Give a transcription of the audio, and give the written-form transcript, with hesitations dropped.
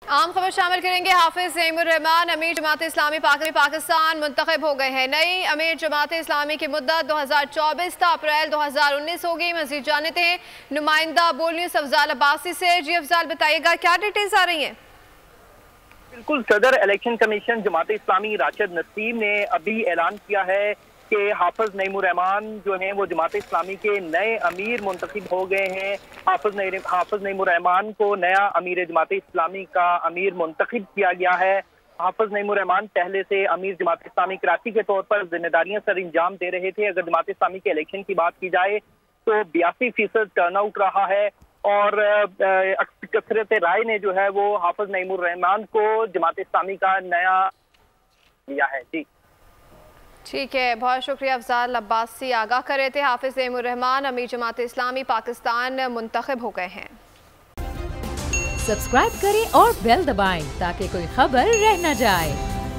आम खबर शामिल करेंगे। हाफिज नईमुर्रहमान अमीर जमात इस्लामी पाकिस्तान मुंतखब हो गए हैं। नई अमीर जमात इस्लामी की मुद्दत 2024 था अप्रैल 2019 होगी। मजीद जानते हैं नुमाइंदा बोल न्यूज़ अफजाल अब्बासी से। जी अफजाल, बताइएगा क्या डिटेल्स आ रही हैं? बिल्कुल, सदर इलेक्शन कमीशन जमात इस्लामी राशिद नसीम ने अभी ऐलान किया है कि हाफिज नईमुर्रहमान जो हैं वो जमात इस्लामी के नए अमीर मुंतखब हो गए हैं। हाफिज नईमुर्रहमान को नया अमीर जमात इस्लामी का अमीर मुंतखब किया गया है। हाफिज नईमुर्रहमान पहले से अमीर जमात इस्लामी कराची के तौर पर जिम्मेदारियां सर अंजाम दे रहे थे। अगर जमात इस्लामी के इलेक्शन की बात की जाए तो 82% टर्नआउट रहा है और कसरत राय ने जो है वो हाफिज नईमुर्रहमान को जमात इस्लामी का नया दिया है। जी ठीक है, बहुत शुक्रिया अफजाल अब्बासी, आगाह कर रहे थे। हाफिज नईमुर्रहमान अमीर जमात इस्लामी पाकिस्तान मुंतखब हो गए हैं। सब्सक्राइब करें और बेल दबाएं ताकि कोई खबर रह न जाए।